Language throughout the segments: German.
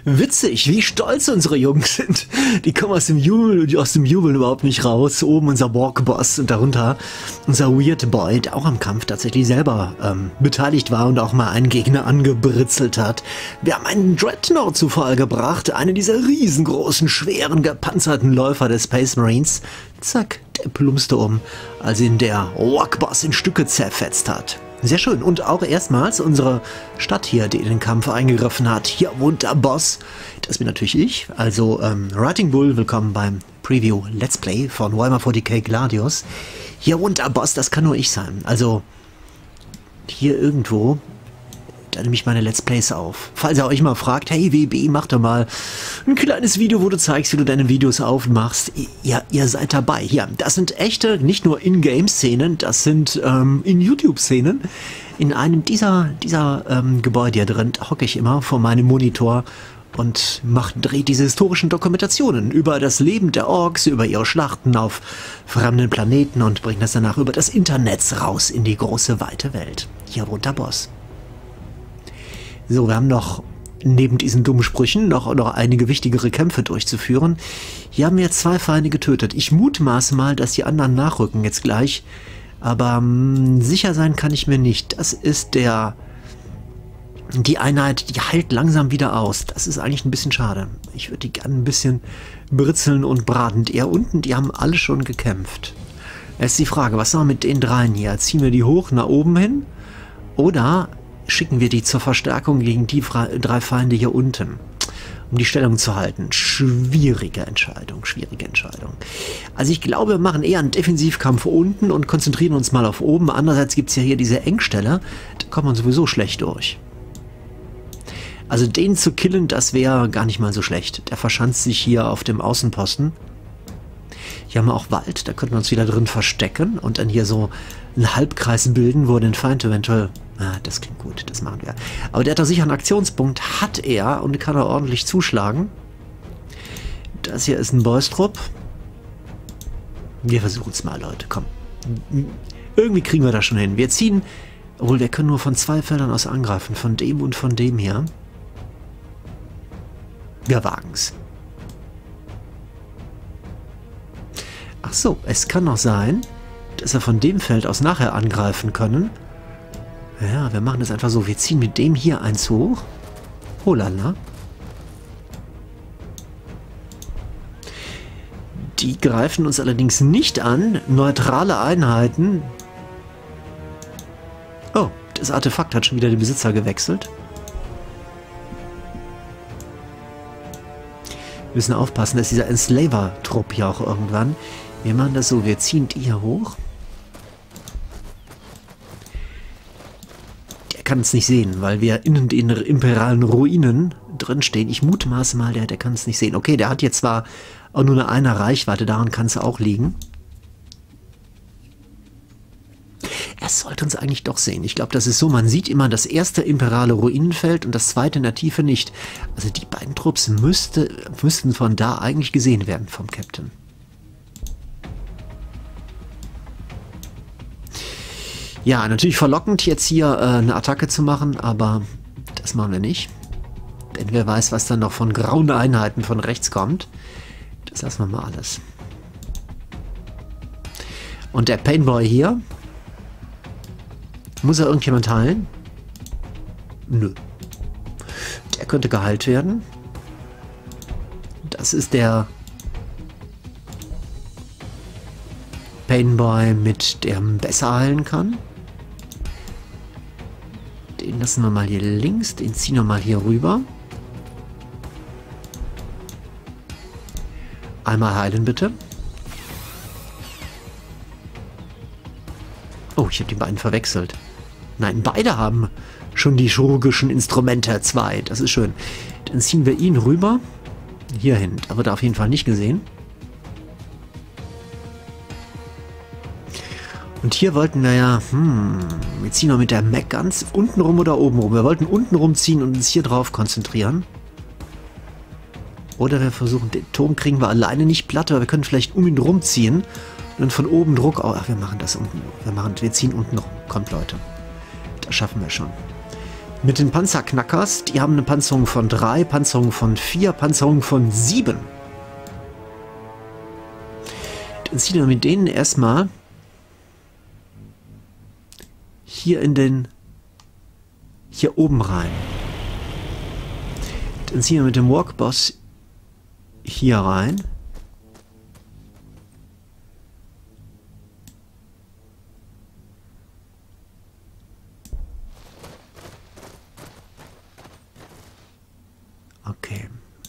Witzig, wie stolz unsere Jungs sind. Die kommen aus dem Jubeln überhaupt nicht raus. Oben unser Walkboss und darunter unser Weird Boy, der auch am Kampf tatsächlich selber beteiligt war und auch mal einen Gegner angebritzelt hat. Wir haben einen Dreadnought zu Fall gebracht, einen dieser riesengroßen, schweren, gepanzerten Läufer des Space Marines. Zack, der plumpste um, als ihn der Walkboss in Stücke zerfetzt hat. Sehr schön. Und auch erstmals unsere Stadt hier, die in den Kampf eingegriffen hat. Hier wohnt der Boss. Das bin natürlich ich. Also Writing Bull, willkommen beim Preview Let's Play von Warhammer 40k Gladius. Hier wohnt der Boss, das kann nur ich sein. Also hier irgendwo, da nehme ich meine Let's Plays auf. Falls ihr euch mal fragt, hey WB, mach doch mal ein kleines Video, wo du zeigst, wie du deine Videos aufmachst. Ja, ihr seid dabei. Hier, das sind echte, nicht nur In-Game-Szenen, das sind In-YouTube-Szenen. In einem dieser Gebäude hier drin hocke ich immer vor meinem Monitor und dreht diese historischen Dokumentationen über das Leben der Orks, über ihre Schlachten auf fremden Planeten und bringt das danach über das Internet raus in die große, weite Welt. Hier wohnt der Boss. So, wir haben noch neben diesen dummen Sprüchen noch einige wichtigere Kämpfe durchzuführen. Hier haben wir 2 Feinde getötet. Ich mutmaße mal, dass die anderen nachrücken jetzt gleich. Aber sicher sein kann ich mir nicht. Das ist die Einheit, die heilt langsam wieder aus. Das ist eigentlich ein bisschen schade. Ich würde die gerne ein bisschen britzeln und braten. Die hier unten, die haben alle schon gekämpft. Jetzt ist die Frage, was machen wir mit den dreien hier? Ziehen wir die hoch nach oben hin? Oder schicken wir die zur Verstärkung gegen die 3 Feinde hier unten, um die Stellung zu halten? Schwierige Entscheidung, schwierige Entscheidung. Also ich glaube, wir machen eher einen Defensivkampf unten und konzentrieren uns mal auf oben. Andererseits gibt es ja hier diese Engstelle, da kommt man sowieso schlecht durch. Also den zu killen, das wäre gar nicht mal so schlecht. Der verschanzt sich hier auf dem Außenposten. Hier haben wir auch Wald, da könnten wir uns wieder drin verstecken und dann hier so einen Halbkreis bilden, wo wir den Feind eventuell... Ah, das klingt gut, das machen wir. Aber der hat doch sicher einen Aktionspunkt, hat er, und kann er ordentlich zuschlagen. Das hier ist ein Boystrupp. Wir versuchen es mal, Leute, komm. Irgendwie kriegen wir das schon hin. Wir ziehen, obwohl wir können nur von 2 Feldern aus angreifen, von dem und von dem hier. Wir wagen es. Ach so, es kann noch sein, dass wir von dem Feld aus nachher angreifen können. Ja, wir machen das einfach so. Wir ziehen mit dem hier eins hoch. Holala. Die greifen uns allerdings nicht an. Neutrale Einheiten. Oh, das Artefakt hat schon wieder den Besitzer gewechselt. Wir müssen aufpassen, dass dieser Enslaver-Trupp hier auch irgendwann... Wir machen das so, wir ziehen die hier hoch. Der kann es nicht sehen, weil wir in den imperialen Ruinen drinstehen. Ich mutmaße mal, der kann es nicht sehen. Okay, der hat jetzt zwar auch nur eine Reichweite, daran kann es auch liegen. Er sollte uns eigentlich doch sehen. Ich glaube, das ist so, man sieht immer das erste imperiale Ruinenfeld und das zweite in der Tiefe nicht. Also die beiden Trupps müssten von da eigentlich gesehen werden vom Captain. Ja, natürlich verlockend, jetzt hier eine Attacke zu machen, aber das machen wir nicht. Denn wer weiß, was dann noch von grauen Einheiten von rechts kommt. Das lassen wir mal alles. Und der Painboy hier. Muss er irgendjemand heilen? Nö. Der könnte geheilt werden. Das ist der Painboy, mit dem besser heilen kann. Den lassen wir mal hier links, den ziehen wir mal hier rüber. Einmal heilen bitte. Oh, ich habe die beiden verwechselt. Nein, beide haben schon die chirurgischen Instrumente 2. Das ist schön. Dann ziehen wir ihn rüber. Hierhin. Da wird er auf jeden Fall nicht gesehen. Und hier wollten wir ja, wir ziehen wir mit der Mac ganz unten rum oder oben rum. Wir wollten unten rum ziehen und uns hier drauf konzentrieren. Oder wir versuchen, den Turm kriegen wir alleine nicht platt, aber wir können vielleicht um ihn rumziehen und dann von oben Druck. Oh, ach, wir machen das unten. Wir ziehen unten rum. Kommt, Leute. Das schaffen wir schon. Mit den Panzerknackers, die haben eine Panzerung von 3, Panzerung von 4, Panzerung von 7. Dann ziehen wir mit denen erstmal hier hier oben rein. Dann ziehen wir mit dem Walkboss hier rein. Okay.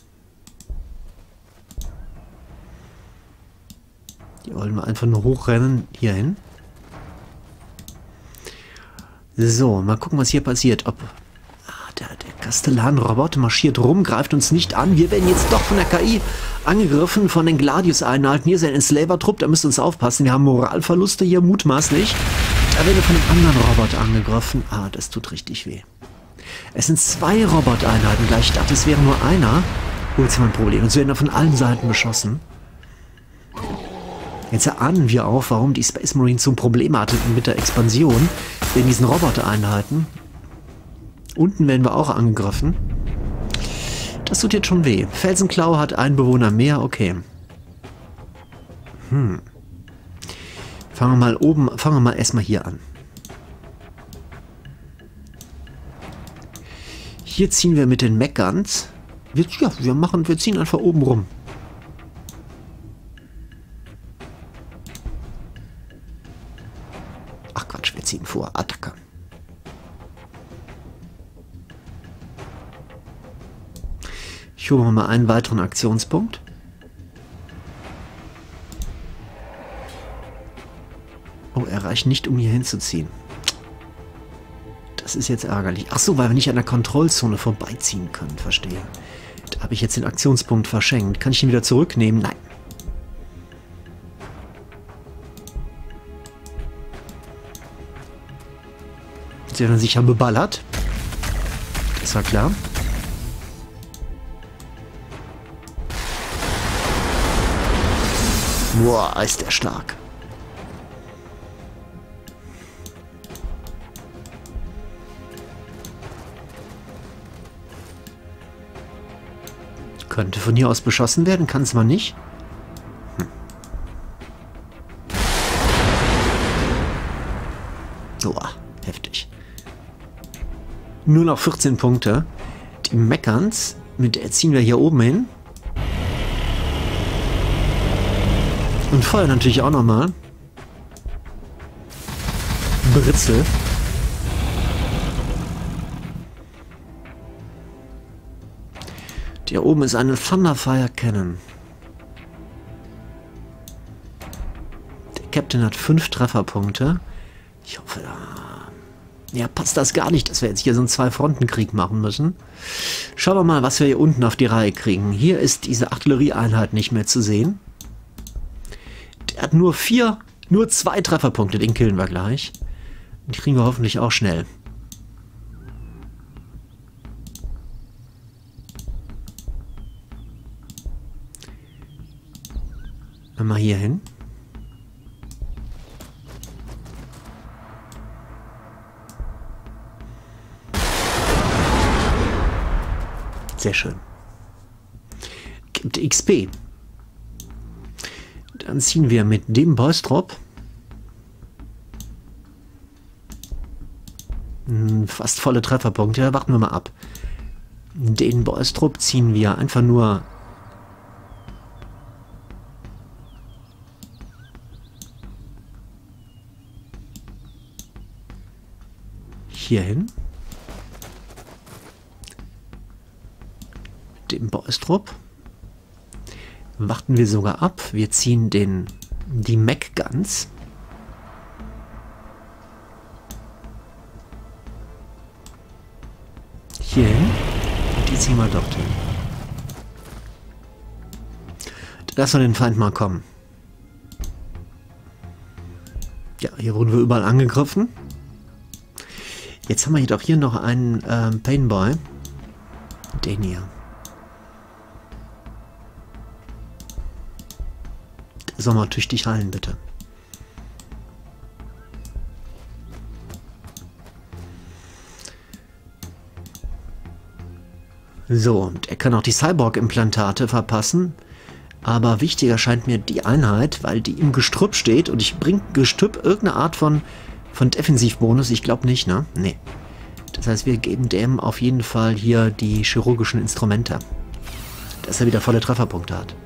Die wollen wir einfach nur hochrennen hier hin. So, mal gucken, was hier passiert. Ob der Kastellan-Roboter marschiert rum, greift uns nicht an. Wir werden jetzt doch von der KI angegriffen, von den Gladius-Einheiten. Hier ist ein Enslaver-Trupp, da müsst ihr uns aufpassen. Wir haben Moralverluste hier, mutmaßlich. Da werden wir von einem anderen Roboter angegriffen. Ah, das tut richtig weh. Es sind 2 Roboteinheiten gleich. Ich dachte, es wäre nur einer. Oh, jetzt haben wir ein Problem. Uns werden da von allen Seiten beschossen. Jetzt erahnen wir auch, warum die Space Marines so ein Problem hatten mit der Expansion in diesen Robotereinheiten. Unten werden wir auch angegriffen. Das tut jetzt schon weh. Felsenklau hat einen Bewohner mehr. Okay. Fangen wir mal erstmal hier an. Hier ziehen wir mit den Mech-Guns. Wir ziehen einfach oben rum. Ach Quatsch, wir ziehen vor. Attacke. Ich hole mal einen weiteren Aktionspunkt. Oh, er reicht nicht, um hier hinzuziehen. Das ist jetzt ärgerlich. Ach so, weil wir nicht an der Kontrollzone vorbeiziehen können. Verstehe. Da habe ich jetzt den Aktionspunkt verschenkt. Kann ich ihn wieder zurücknehmen? Nein. Jetzt werden wir sicher beballert. Das war klar. Boah, ist der stark. Könnte von hier aus beschossen werden, kann es mal nicht. Boah, heftig. Nur noch 14 Punkte. Die Mech-Guns, mit der ziehen wir hier oben hin. Und feuern natürlich auch nochmal. Britzel. Hier oben ist eine Thunderfire Cannon. Der Captain hat 5 Trefferpunkte. Ich hoffe, ja, passt das gar nicht, dass wir jetzt hier so einen 2-Fronten-Krieg machen müssen. Schauen wir mal, was wir hier unten auf die Reihe kriegen. Hier ist diese Artillerieeinheit nicht mehr zu sehen. Der hat nur 2 Trefferpunkte, den killen wir gleich. Die kriegen wir hoffentlich auch schnell. Mal hier hin. Sehr schön. Gibt XP. Dann ziehen wir mit dem Boystrop fast volle Trefferpunkte. Ja, warten wir mal ab. Den Boystrop ziehen wir einfach nur hier hin. Den Boystrop warten wir sogar ab. Wir ziehen die Mech-Guns. Hier hin. Und die ziehen wir dort hin. Lassen wir den Feind mal kommen. Ja, hier wurden wir überall angegriffen. Jetzt haben wir jedoch hier noch einen Painboy. Den hier. Der soll mal tüchtig heilen, bitte. So, und er kann auch die Cyborg-Implantate verpassen. Aber wichtiger scheint mir die Einheit, weil die im Gestrüpp steht und ich bringe Gestrüpp irgendeine Art von Defensivbonus. Ich glaube nicht, ne? Nee. Das heißt, wir geben dem auf jeden Fall hier die chirurgischen Instrumente. Dass er wieder volle Trefferpunkte hat.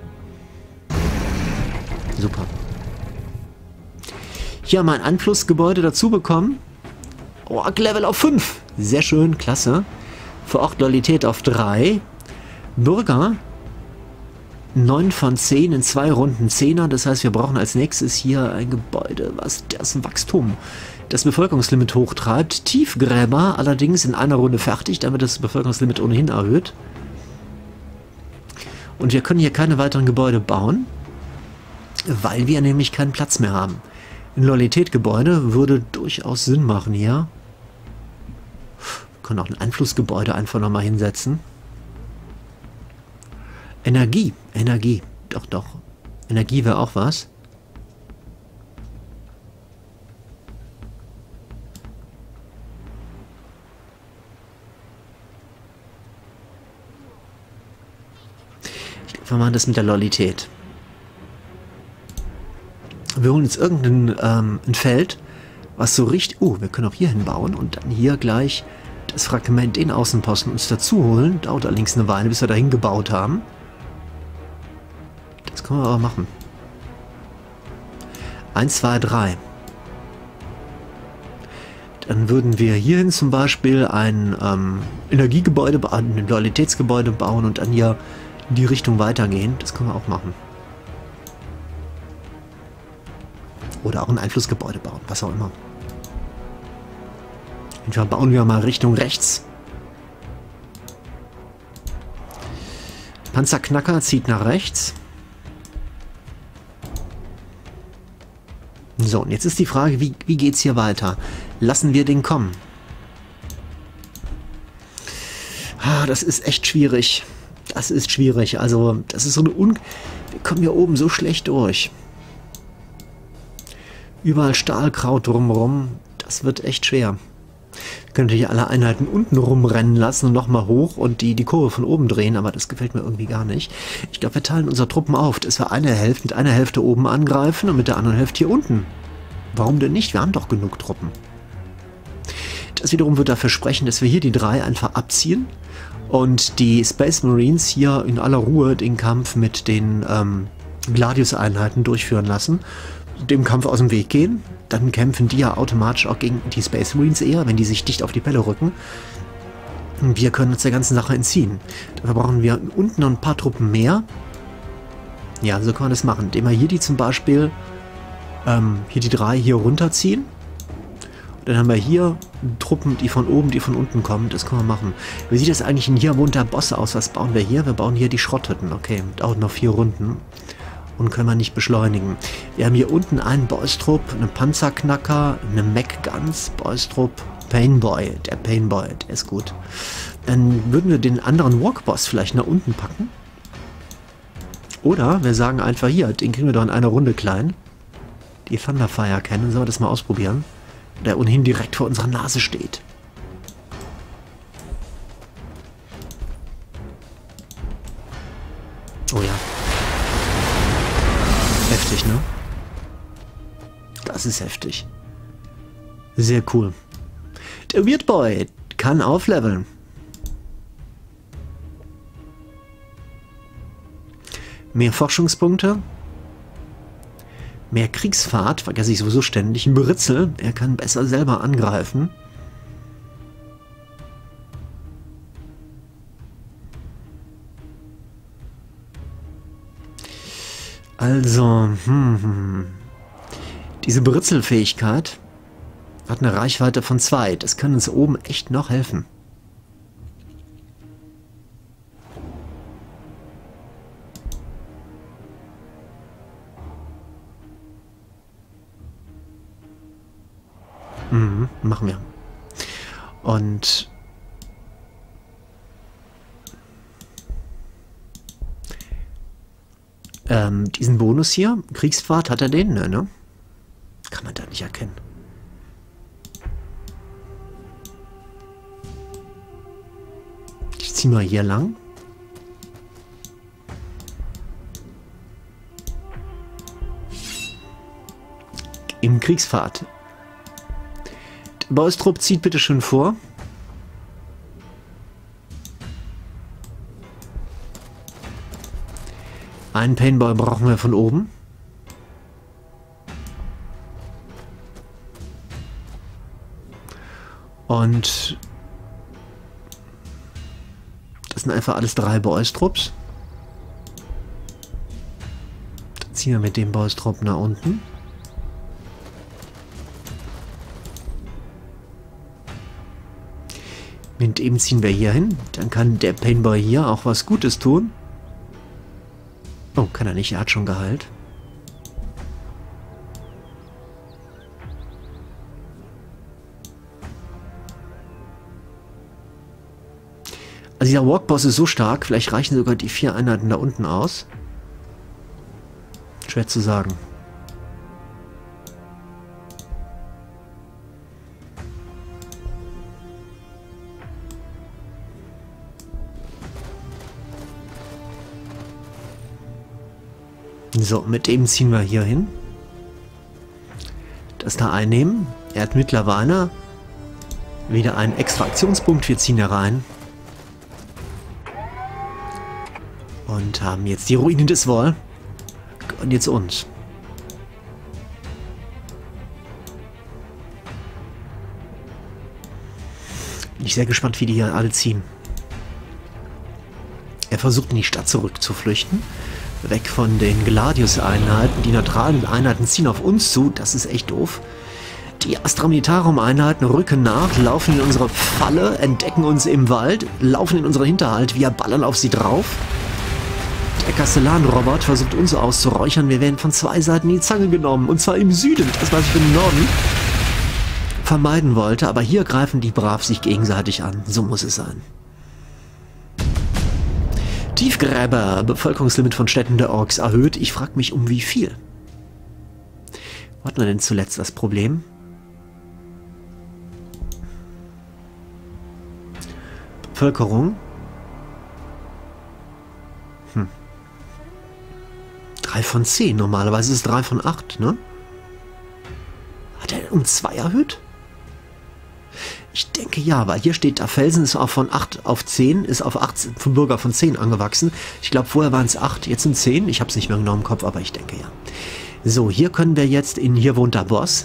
Super. Hier haben wir ein Einflussgebäude dazu bekommen. Ork-Level auf 5. Sehr schön, klasse. Vor Ort Loyalität auf 3. Bürger 9 von 10 in 2 Runden 10er. Das heißt, wir brauchen als nächstes hier ein Gebäude, was das Wachstum, das Bevölkerungslimit hochtreibt. Tiefgräber allerdings in einer Runde fertig, damit das Bevölkerungslimit ohnehin erhöht. Und wir können hier keine weiteren Gebäude bauen, weil wir nämlich keinen Platz mehr haben. Ein Loyalität-Gebäude würde durchaus Sinn machen hier. Wir können auch ein Einflussgebäude einfach nochmal hinsetzen. Energie. Doch. Energie wäre auch was. Ich glaube, wir machen das mit der Loyalität. Wir holen jetzt irgendein ein Feld, was so richtig... wir können auch hier hinbauen und dann hier gleich das Fragment in Außenposten uns dazu holen. Dauert allerdings eine Weile, bis wir dahin gebaut haben. Das können wir aber machen. 1, 2, 3. Dann würden wir hierhin zum Beispiel ein Energiegebäude, ein Loyalitätsgebäude bauen und dann hier in die Richtung weitergehen. Das können wir auch machen. Oder auch ein Einflussgebäude bauen, was auch immer. Entweder bauen wir mal Richtung rechts. Panzerknacker zieht nach rechts. So, und jetzt ist die Frage, wie geht's hier weiter? Lassen wir den kommen? Das ist echt schwierig. Das ist schwierig. Also, das ist so eine wir kommen hier oben so schlecht durch. Überall Stahlkraut drumherum. Das wird echt schwer. Wir können natürlich alle Einheiten unten rumrennen lassen und nochmal hoch und die Kurve von oben drehen, aber das gefällt mir irgendwie gar nicht. Ich glaube, wir teilen unsere Truppen auf, dass wir mit einer Hälfte oben angreifen und mit der anderen Hälfte hier unten. Warum denn nicht? Wir haben doch genug Truppen. Das wiederum wird dafür sprechen, dass wir hier die 3 einfach abziehen und die Space Marines hier in aller Ruhe den Kampf mit den Gladius-Einheiten durchführen lassen, dem Kampf aus dem Weg gehen. Dann kämpfen die ja automatisch auch gegen die Space Marines eher, wenn die sich dicht auf die Pelle rücken. Und wir können uns der ganzen Sache entziehen. Dafür brauchen wir unten noch ein paar Truppen mehr. Ja, so kann man das machen. Indem wir hier die zum Beispiel, hier die 3 hier runterziehen. Und dann haben wir hier Truppen, die von oben, die von unten kommen. Das können wir machen. Wie sieht das eigentlich in hier wohnt der Boss aus? Was bauen wir hier? Wir bauen hier die Schrotthütten. Okay, dauert noch 4 Runden. Und können wir nicht beschleunigen. Wir haben hier unten einen Boystrupp, einen Panzerknacker, eine Mech-Guns, Boystrupp, Painboy. Der Painboy, der ist gut. Dann würden wir den anderen Walkboss vielleicht nach unten packen. Oder wir sagen einfach hier, den kriegen wir doch in einer Runde klein. Die Thunderfire kennen, sollen wir das mal ausprobieren? Der ohnehin direkt vor unserer Nase steht. Oh ja. Heftig, ne? Das ist heftig. Sehr cool. Der Weird Boy kann aufleveln. Mehr Forschungspunkte. Mehr Kriegsfahrt, vergesse ich sowieso ständig. Ein Beritzel, er kann besser selber angreifen. Also, diese Beritzelfähigkeit hat eine Reichweite von 2. Das kann uns oben echt noch helfen. Machen wir. Und diesen Bonus hier, Kriegsfahrt, hat er den? Ne? Kann man da nicht erkennen. Ziehen wir hier lang. Im Kriegsfahrt. Der Baustrupp zieht bitte schön vor. Einen Paintball brauchen wir von oben. Und das sind einfach alles 3 Boystrupps. Dann ziehen wir mit dem Boystrupp nach unten. Mit dem ziehen wir hier hin. Dann kann der Paintball hier auch was Gutes tun. Oh, kann er nicht. Er hat schon geheilt. Also dieser Walkboss ist so stark, vielleicht reichen sogar die 4 Einheiten da unten aus. Schwer zu sagen. So, mit dem ziehen wir hier hin. Das da einnehmen. Er hat mittlerweile wieder einen extra Aktionspunkt. Wir ziehen hier rein. Und haben jetzt die Ruinen des Wall. Und jetzt uns. Bin ich sehr gespannt, wie die hier alle ziehen. Er versucht in die Stadt zurückzuflüchten. Weg von den Gladius-Einheiten. Die neutralen Einheiten ziehen auf uns zu. Das ist echt doof. Die Astra Militarum-Einheiten rücken nach, laufen in unsere Falle, entdecken uns im Wald, laufen in unseren Hinterhalt. Wir ballern auf sie drauf. Der Kastellan-Robot versucht uns auszuräuchern. Wir werden von 2 Seiten in die Zange genommen. Und zwar im Süden. Das, was ich für den Norden vermeiden wollte. Aber hier greifen die brav sich gegenseitig an. So muss es sein. Tiefgräber. Bevölkerungslimit von Städten der Orks erhöht. Ich frage mich, um wie viel? Wo hatten wir denn zuletzt das Problem? Bevölkerung. 3 von 10. Normalerweise ist es 3 von 8, ne? Hat er um 2 erhöht? Ich denke ja, weil hier steht, da Felsen ist auch von 8 auf 10, ist auf 8 vom Bürger von 10 angewachsen. Ich glaube, vorher waren es 8, jetzt sind 10. Ich habe es nicht mehr genau im Kopf, aber ich denke ja. So, hier können wir jetzt in Hier wohnt der Boss.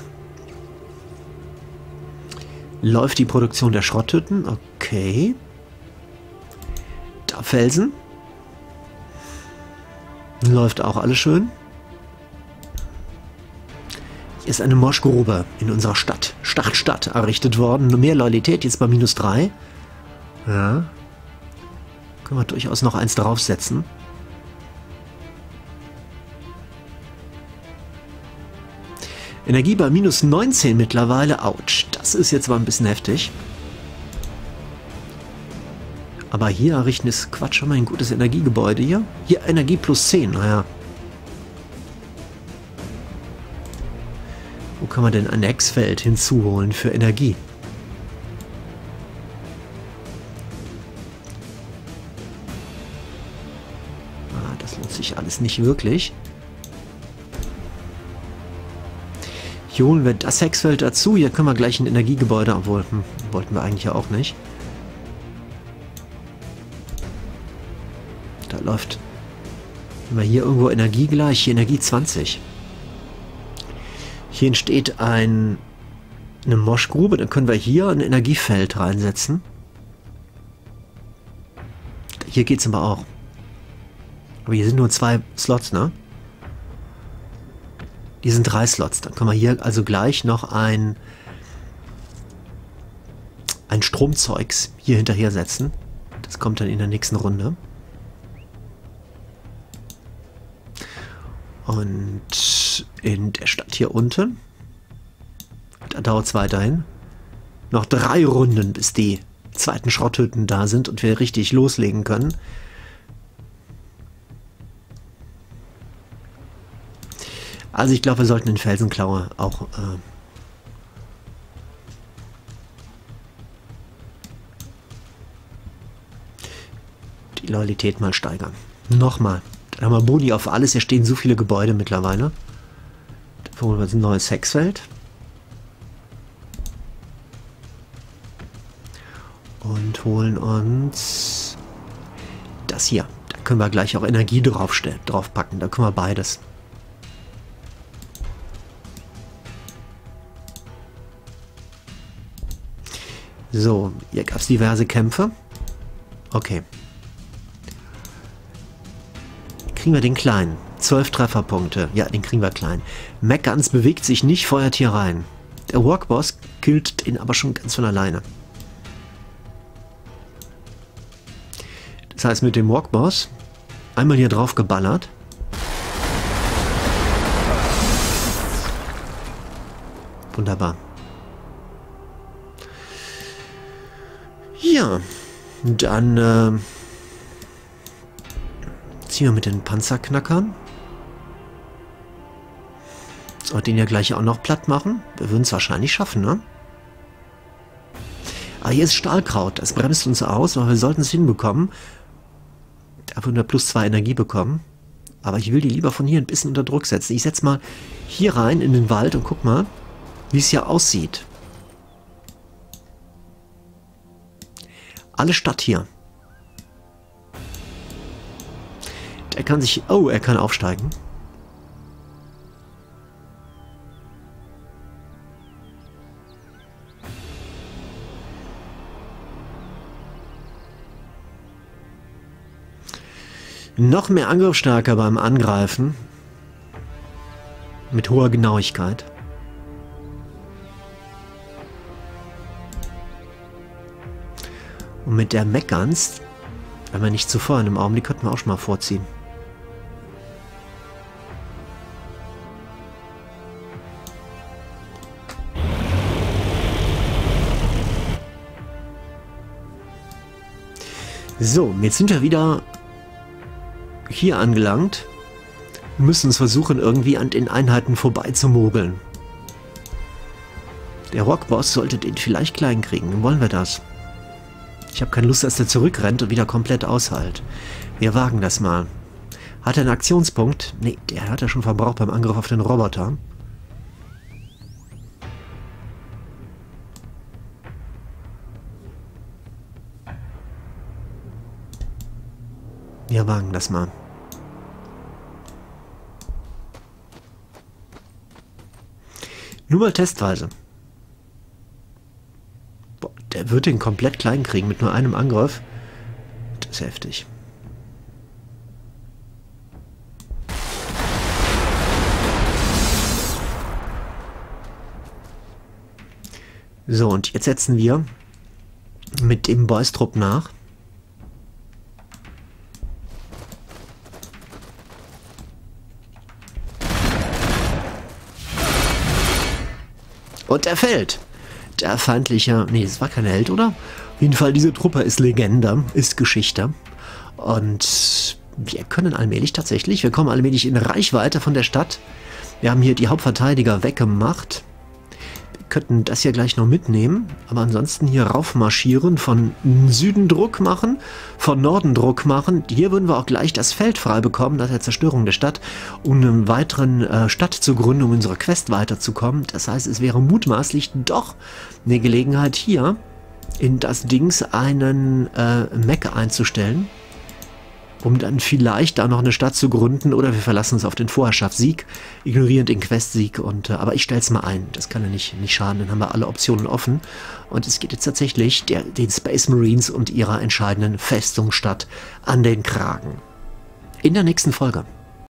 Läuft die Produktion der Schrotthütten. Okay. Da Felsen. Läuft auch alles schön. Hier ist eine Moschgrube in unserer Stadt. Stadt errichtet worden. Nur mehr Loyalität, jetzt bei -3. Ja. Können wir durchaus noch eins draufsetzen. Energie bei -19 mittlerweile. Autsch. Das ist jetzt mal ein bisschen heftig. Aber hier errichten ist Quatsch, haben wir ein gutes Energiegebäude hier. Hier Energie plus 10, naja. Wo kann man denn ein Ex-Feld hinzuholen für Energie? Ah, das lohnt sich alles nicht wirklich. Hier holen wir das Hexfeld dazu. Hier können wir gleich ein Energiegebäude, obwohl, wollten wir eigentlich ja auch nicht. Da läuft immer hier irgendwo Energie gleich, hier Energie 20. Hier entsteht eine Moschgrube, dann können wir hier ein Energiefeld reinsetzen. Hier geht es aber auch. Aber hier sind nur 2 Slots, ne? Hier sind 3 Slots. Dann können wir hier also gleich noch ein Stromzeugs hier hinterher setzen. Das kommt dann in der nächsten Runde. Und in der Stadt hier unten, da dauert es weiterhin, noch 3 Runden, bis die zweiten Schrotthütten da sind und wir richtig loslegen können. Also ich glaube, wir sollten in Felsenklaue auch Die Loyalität mal steigern. Nochmal. Dann haben wir Boni auf alles. Hier stehen so viele Gebäude mittlerweile. Dafür holen wir uns ein neues Hexfeld. Und holen uns das hier. Da können wir gleich auch Energie draufpacken. Da können wir beides. So, hier gab es diverse Kämpfe. Okay. Kriegen wir den kleinen. 12 Trefferpunkte. Ja, den kriegen wir klein. Mechgans bewegt sich nicht, feuert hier rein. Der Walkboss killt ihn aber schon ganz von alleine. Das heißt, mit dem Walkboss einmal hier drauf geballert. Wunderbar. Ja, dann ziehen wir mit den Panzerknackern. Soll den ja gleich auch noch platt machen. Wir würden es wahrscheinlich schaffen, ne? Ah, hier ist Stahlkraut. Das bremst uns aus, aber wir sollten es hinbekommen. Da würden wir +2 Energie bekommen. Aber ich will die lieber von hier ein bisschen unter Druck setzen. Ich setze mal hier rein in den Wald und guck mal, wie es hier aussieht. Alle Stadt hier. Der kann sich... Oh, er kann aufsteigen. Noch mehr Angriffsstärke beim Angreifen. Mit hoher Genauigkeit. Und mit der Mechgans, wenn wir nicht zuvor in einem Augenblick, könnten wir auch schon mal vorziehen. So, jetzt sind wir wieder hier angelangt. Wir müssen es versuchen, irgendwie an den Einheiten vorbei zu mogeln. Der Rockboss sollte den vielleicht klein kriegen. Dann wollen wir das. Ich habe keine Lust, dass der zurückrennt und wieder komplett ausheilt. Wir wagen das mal. Hat er einen Aktionspunkt? Nee, der hat er schon verbraucht beim Angriff auf den Roboter. Wir wagen das mal. Nur mal testweise. Boah, der wird den komplett klein kriegen mit nur einem Angriff. Das ist heftig. So, und jetzt setzen wir mit dem Boystrupp nach. Und er fällt. Der feindliche... Nee, es war kein Held, oder? Auf jeden Fall, diese Truppe ist Legende, ist Geschichte. Und wir können allmählich tatsächlich... Wir kommen allmählich in Reichweite von der Stadt. Wir haben hier die Hauptverteidiger weggemacht. Wir könnten das hier gleich noch mitnehmen. Aber ansonsten hier raufmarschieren, von Süden Druck machen, von Norden Druck machen. Hier würden wir auch gleich das Feld frei bekommen, nach der Zerstörung der Stadt, um eine weiteren Stadt zu gründen, um unsere Quest weiterzukommen. Das heißt, es wäre mutmaßlich doch eine Gelegenheit, hier in das Dings einen Mech einzustellen, um dann vielleicht da noch eine Stadt zu gründen, oder wir verlassen uns auf den Vorherrschaftssieg, ignorieren den Questsieg, und aber ich stelle es mal ein. Das kann ja nicht schaden, dann haben wir alle Optionen offen. Und es geht jetzt tatsächlich den Space Marines und ihrer entscheidenden Festungsstadt an den Kragen. In der nächsten Folge.